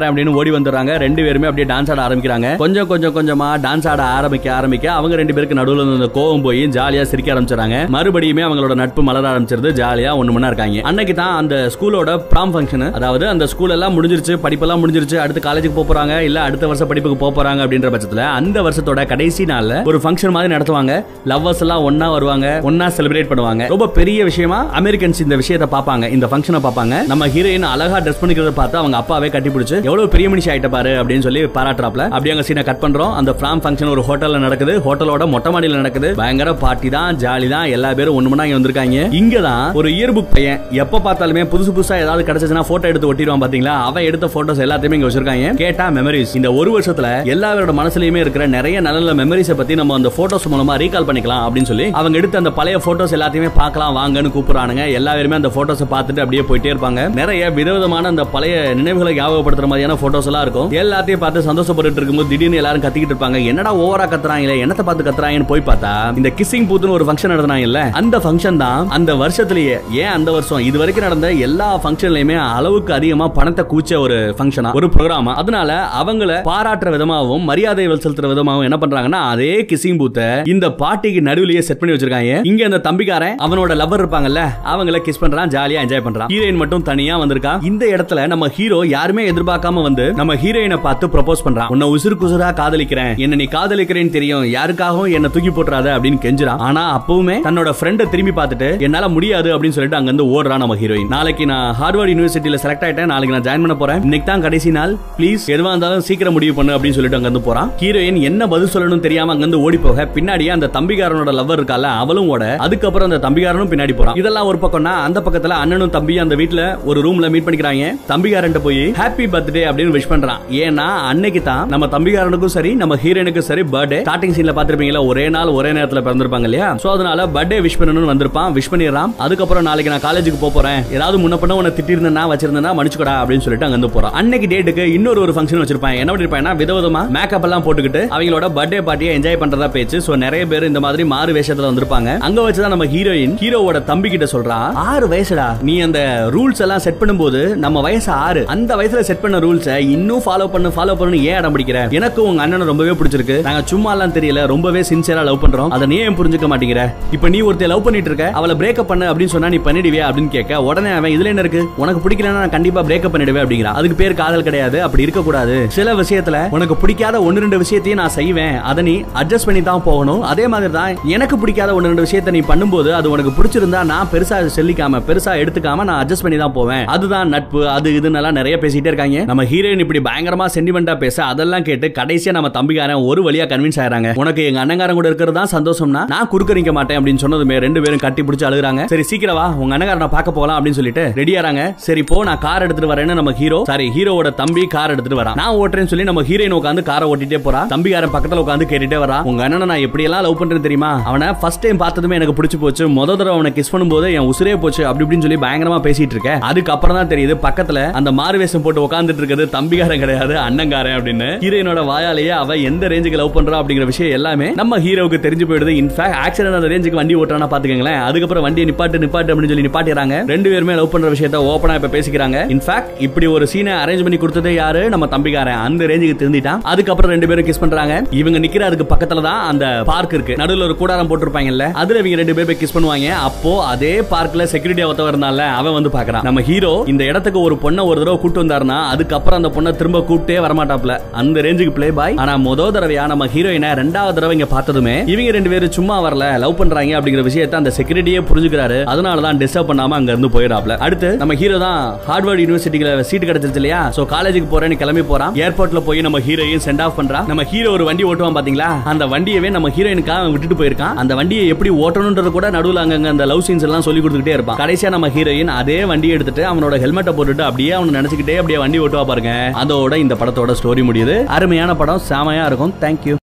ஓடி வந்துறாங்க. ரெண்டு பேருமே அப்படியே டான்ஸ் ஆட ஆரம்பிக்கிறாங்க. கொஞ்சம் கொஞ்சம் கொஞ்சமா டான்ஸ் ஆட ஆரம்பிக்க ஆரம்பிக்க அவங்க ரெண்டு பேருக்கு நடுவுல இருந்த கோவம் போய் ஜாலியா சிரிக்க ஆரம்பிச்சாங்க. மறுபடியுமே அவங்களோட நட்பு மலர ஆரம்பிச்சிருது. ஜாலியா ஒண்ணு மணி இருக்காங்க. அன்னைக்கு தான் அந்த ஸ்கூலோட ப்ராம் ஃபங்க்ஷன், அதாவது அந்த ஸ்கூல் எல்லாம் முடிஞ்சிருச்சு, படிப்பெல்லாம் முடிஞ்சிருச்சு, அடுத்து காலேஜுக்கு போக போறாங்க, இல்ல அடுத்த வருஷம் படிப்புக்கு போக போறாங்க அப்படின்ற பட்சத்துல அந்த வருஷத்தோட கடைசி நாள்ல ஒரு ஃபங்க்ஷன் மாதிரி நடத்துவாங்க. லவ்வர்ஸ் எல்லாம் ஒண்ணா வருவாங்க, ஒண்ணா செலிப்ரேட் பண்ணுவாங்க. ரொம்ப பெரிய விஷயமா அமெரிக்கன்ஸ் இந்த விஷயத்தை பார்ப்பாங்க, இந்த ஃபங்க்ஷனை பார்ப்பாங்க. நம்ம ஹீரோயின் அழகா ட்ரெஸ் பண்ணிக்கிறத பார்த்து அவங்க அப்பாவே கட்டி பிடிச்சு எவ்வளவு பெரிய மனுஷி ஆயிட்ட பாரு அப்படின்னு சொல்லி பாராட்டுறாப்ல. அப்படியே அங்க சீனை கட் பண்றோம். அந்த ப்ராம் ஃபங்க்ஷன் ஒரு ஹோட்டல்ல நடக்குது. ஹோட்டலோட மொட்டை மாடியில நடக்குது. பயங்கர பார்ட்டி தான், ஜாலி தான், எல்லா பேரும் ஒண்ணு மணி வந்திருக்காங்க. இங்க தான் ஒரு இயர் புக் பையன் எப்ப பார்த்தாலுமே புதுசு புதுசா ஏதாவது கிடைச்சதுன்னா போட்டோ எடுத்து ஒட்டிடுவான் பாத்தீங்களா. அவன் எடுத்த போட்டோஸ் எல்லாத்தையுமே இங்க வச்சிருக்காங்க. கேட்டா மெமரிஸ். இந்த ஒரு வருஷத்துல எல்லாரோட மனசுலயுமே இருக்கிற நிறைய நல்ல மெமரிஸை பத்தி நம்ம அந்த போட்டோஸ் மூலமா ரீகால் பண்ணிக்கலாம் அப்படின்னு சொல்லி அவங்க எடுத்த அந்த பழைய போட்டோஸ் எல்லாத்தையுமே பார்க்கலாம் வாங்கன்னு கூப்பிடுறானுங்க. எல்லாருமே அந்த போட்டோஸ் பார்த்துட்டு அப்படியே போயிட்டே இருப்பாங்க. நிறைய விதவிதமான அந்த பழைய நினைவுகளை ஞாபகப்படுத்துற மாதிரியான போட்டோஸ் எல்லாம் இருக்கும். எல்லாத்தையும் பார்த்து சந்தோஷப்பட்டு இருக்கும்போது திடீர்னு எல்லாரும் கத்திக்கிட்டு இருப்பாங்க. என்னடா ஓவரா கத்துறாங்க, என்னத்தை பார்த்து கத்துறாங்கன்னு போய் பார்த்தா இந்த கிஸ்ஸிங் பூத்னு ஒரு ஃபங்க்ஷன் நடத்துனாங்கல்ல, அந்த ஃபங்க்ஷன் தான் அந்த வருஷத்திலேயே, ஏன் அந்த வருஷம் இது வரைக்கும் நடந்த எல்லா ஃபங்க்ஷன்லயுமே அளவுக்கு அதிகமா பணத்தை கூச்ச ஒரு ஃபங்க்ஷனா, ஒரு ப்ரோகிராமா. அதனால அவங்கள பாராட்டுற விதமாகவும் மரியாதை செலுத்துற விதமாகவும் என்ன பண்றாங்கன்னா அதே கிஸ்ஸிங் பூத்தை இந்த பார்ட்டிக்கு நடுவுலயே செட் பண்ணி வச்சிருக்காங்க. இங்க அந்த தம்பிக்காரன் அவனோட லவர் இருப்பாங்கல்ல, அவங்கள கிஸ் பண்றான், ஜாலியா என்ஜாய் பண்றான். ஹீரோயின் மட்டும் தனியா வந்திருக்கா. இந்த இடத்துல நம்ம ஹீரோ யாருமே எதிர்பார்க்காம வந்து நம்ம ஹீரோயினை பார்த்து ப்ரொபோஸ் பண்றான். உன்னை உசுருக்கு உசுரா காதலிக்கிறேன், என்ன நீ காதலிக்கிறேன்னு தெரியும், யாருக்காகவும் என்ன தூக்கி போட்டுறாத அப்படின்னு கெஞ்சுறான். ஆனா அப்பவுமே தன்னோட ஃப்ரெண்ட திரும்பி பார்த்துட்டு என்னால முடியாது அப்படின்னு சொல்லிட்டு அங்க இருந்து ஓடுறான் நம்ம ஹீரோயின். நாளைக்கு நான் ஹார்வர்ட் யூனிவர்சிட்டியில செலக்ட் ஆயிட்டேன், நாளைக்கு நான் ஜாயின் பண்ண போறேன், இன்னைக்கு தான் கடைசி நாள், ப்ளீஸ் எதுவா இருந்தாலும் சீக்கிரம் முடிவு பண்ணு அப்படின்னு சொல்லிட்டு அங்க இருந்து போறான். ஹீரோயின் என்ன பதில் சொல்லணும் தெரியாம அங்க இருந்து ஓடி போக பின்னாடியே அந்த தம்பிகாரனோட லவர் இருக்கால அவளும் ஓட, அதுக்கப்புறம் அந்த தம்பிகாரனும் பின்னாடி போறான். இதெல்லாம் ஒரு பக்கம்னா அந்த பக்கத்துல அண்ணனும் தம்பியும் அந்த வீட்ல ஒரு ரூம்ல மீட் பண்ணிக்கிறாங்க. தம்பிகாரன் போய் ஹாப்பி பர்த்டே அப்படின்னு விஷ் பண்றான். ஏன்னா அன்னைக்கு தான் நம்ம தம்பிகாரனுக்கும் சரி நம்ம ஹீரோயினுக்கும் சரி பர்த்டே. ஸ்டார்டிங் சீன்ல பாத்திருப்பீங்களா, ஒரே நாள் ஒரே நேரத்துல பிறந்திருப்பாங்க இல்லையா. சோ அதனால பர்த்டே விஷ் பண்ணணும்னு வந்திருப்பான். விஷ் பண்ணிடுறான். அதுக்கப்புறம் நாளைக்கு நான் காலேஜுக்கு போக போறேன், ஏதாவது முன்ன பண்ண உன்னை திட்டிருந்தா வச்சிருந்தா மன்னிச்சுக்கடா அப்படின்னு சொல்லிட்டு அங்க இருந்து போறான். அன்னைக்கு டேட்டுக்கு இன்னொரு ஒரு ஃபங்க்ஷன் வச்சிருப்பான். என்ன பண்ணிருப்பாங்கன்னா விதவிதமா மேக்கப் எல்லாம் போட்டுக்கிட்டு அவங்களோட பர்த்டே பார்ட்டியை என்ஜாய் பண்றதா பேச்சு. சோ நிறைய பேர் இந்த மாதிரி மாறு வேஷத்துல வந்திருப்பாங்க. அங்க வச்சுதான் நம்ம ஹீரோயின் ஹீரோவோட தம்பி கிட்ட சொல்றா, ஆறு வயசுடா, நீ அந்த ரூல்ஸ் எல்லாம் செட் பண்ணும்போது நம்ம வயசு ஆறு, அந்த வயசுல செட் பண்ண ரூல்ஸ் இன்னும் ஃபாலோ பண்ணு ஃபாலோ பண்ணு ஏன் அடம் பிடிக்கிற? எனக்கு உங்க அண்ணனை ரொம்பவே பிடிச்சிருக்கு, நாங்க சும்மா எல்லாம் தெரியல, ரொம்பவே சின்சியரா லவ் பண்றோம், அதை நீ ஏன் புரிஞ்சுக்க மாட்டேங்கிற? இப்ப நீ ஒருத்தர் லவ் பண்ணிட்டு இருக்க, அவளை பிரேக்கப் பண்ணு அப்படின்னு சொன்னா நீ பண்ணிடுவியா அப்படின்னு கேட்க, உடனே அவன் இதுல என்ன இருக்கு, உனக்கு பிடிக்கலன்னா நான் கண்டிப்பா பிரேக்கப் பண்ணிடுவேன் அப்படிங்கிறான். அதுக்கு பேர் காதல் கிடையாது, அப்படி இருக்க கூடாது. சில விஷயத்துல உனக்கு பிடிக்காத ஒன்னு ரெண்டு விஷயத்தையும் நான் செய்வேன், அதை நீ அட்ஜஸ்ட் பண்ணி தான் போகணும். அதே மாதிரி தான் எனக்கு பிடிக்காத ஒன்னு ரெண்டு விஷயத்தை நீ பண்ணும்போது அது உனக்கு பிடிச்சிருந்தா நான் பெருசா செல்லிக்காம பெருசா எடுத்துக்காம நான் அட்ஜஸ்ட் பண்ணி தான் போவேன். அதுதான் நட்பு, அது இதுன்னு நிறைய பேசிட்டே இருக்காங்க. நம்ம ஹீரோயின் இப்படி பயங்கரமா சென்டிமெண்டா பேச அதெல்லாம் கேட்டு கடைசியா நம்ம தம்பிக்காரன் ஒரு வழியா கன்வின்ஸ் ஆயிராங்க. உனக்கு எங்க அண்ணங்காரன் கூட இருக்கிறது தான் சந்தோஷம்னா நான் குறுக்கறிக்க மாட்டேன் அப்படின்னு சொன்னதுமே ரெண்டு பேரும் கட்டி பிடிச்சு அழுகுறாங்க. சரி சீக்கிரம் வா, உங்க அண்ணங்காரனை பார்க்க போலாம் அப்படின்னு சொல்லிட்டு ரெடியாராங்க. சரி போ, நான் கார் எடுத்துட்டு வரேன்னு நம்ம ஹீரோ சாரி ஹீரோவோட தம்பி கார் எடுத்துட்டு வரான். நான் ஓட்டுறேன்னு சொல்லி நம்ம ஹீரோயின் உட்காந்து காரை ஓட்டிட்டே போறா. தம்பிக்காரன் பக்கத்துல உட்காந்து கேட்டுட்டே வரா, உங்க அண்ணனை நான் எப்படி எல்லாம் லவ் பண்றேன் தெரியுமா, அவனை ஃபர்ஸ்ட் டைம் பார்த்ததுமே எனக்கு பிடிச்சு போச்சு, முத தடவை அவனை கிஸ் பண்ணும்போது என் உசுரே போச்சு அப்படி இப்படின்னு சொல்லி பயங்கரமா பேசிட்டு இருக்கேன். அதுக்கப்புறம் தான் தெரியுது பக்கத்துல அந்த மாறுவேஷம் போட்டு உட்கார்ந்துட்டு இருக்கிறது தம்பிகாரன் கிடையாது அண்ணங்காரன் அப்படின்னு. ஹீரோயினோட வாயாலேயே அவ எந்த ரேஞ்சுக்கு லவ் பண்றா அப்படிங்கிற விஷயம் எல்லாமே நம்ம ஹீரோவுக்கு தெரிஞ்சு போயிடுது. இன்ஃபேக்ட் ஆக்சிடென்ட் அந்த ரேஞ்சுக்கு வண்டி ஓட்டுறானா பாத்துக்கங்களேன். அதுக்கப்புறம் வண்டியை நிப்பாட்டு நிப்பாட்டு அப்படின்னு சொல்லி நிப்பாட்டிறாங்க. ரெண்டு பேருமே லவ் பண்ற விஷயத்தை ஓபனா இப்ப பேசிக்கிறாங்க. இன்ஃபேக்ட் இப்படி ஒரு சீனை அரேஞ்ச் பண்ணி கொடுத்ததே யாரு, நம்ம தம்பிகாரன். அந்த ரேஞ்சுக்கு திருந்திட்டான். அதுக்கப்புறம் ரெண்டு பேரும் கிஸ் பண்றாங்க. இவங்க நிக்கிற அதுக்கு பக்கத்துல தான் அந்த பார்க் இருக்கு. நடுவுல ஒரு கூடாரம் போட்டுருப்பாங்கல்ல, அதுல இவங்க ரெண்டு பேரும் கிஸ் பண்ணுவாங்க. அப்போ அதே பார்க்ல செக்யூரிட்டி ஒருத்தவர் இருந்தால அவன் வந்து பாக்குறான். நம்ம ஹீரோ இந்த இடத்துக்கு ஒரு பொண்ணை ஒரு தடவை கூட்டு வந்தாருன்னா அதுக்கப்புறம் அந்த பொண்ணை திரும்ப கூப்பிட்டே வரமாட்டாப்ல. அந்த ரேஞ்சுக்கு பிளே பாய். ஆனா முதல் தடவையா நம்ம ஹீரோயினை ரெண்டாவது தடவை இங்க பார்த்ததுமே இவங்க ரெண்டு பேரும் சும்மா வரல, லவ் பண்றாங்க அப்படிங்கிற விஷயத்தை அந்த செக்யூரிட்டியே புரிஞ்சுக்கிறாரு. அதனாலதான் டிஸ்டர்ப் பண்ணாம அங்க இருந்து போயிடாப்ல. அடுத்து நம்ம ஹீரோ தான் ஹார்வர்ட் யூனிவர்சிட்டியில சீட் கிடைச்சிருச்சு இல்லையா. சோ காலேஜுக்கு போறேன்னு கிளம்பி போறான். ஏர்போர்ட்ல போய் நம்ம ஹீரோயின் சென்ட் ஆஃப் பண்றா. நம்ம ஹீரோ ஒரு வண்டி ஓட்டுவான் பாத்தீங்களா, அந்த வண்டியவே நம்ம ஹீரோயினுக்காக விட்டுட்டு போயிருக்கான். அந்த வண்டியை எப்படி ஓட்டணும்ன்றது கூட நடுவுல அங்க அந்த லவ் சீன்ஸ் எல்லாம் சொல்லி கொடுத்துட்டே இருப்பான். கடைசியா நம்ம ஹீரோயின் அதே வண்டி எடுத்துட்டு அவனோட ஹெல்மெட்டை போட்டுட்டு அப்படியே அவனை நினைச்சுக்கிட்டே அப்படியே வண்டி ஓட்டுவா பாருங்க. அதோட இந்த படத்தோட ஸ்டோரி முடியுது. அருமையான படம், செமையா இருக்கும். தேங்க்யூ.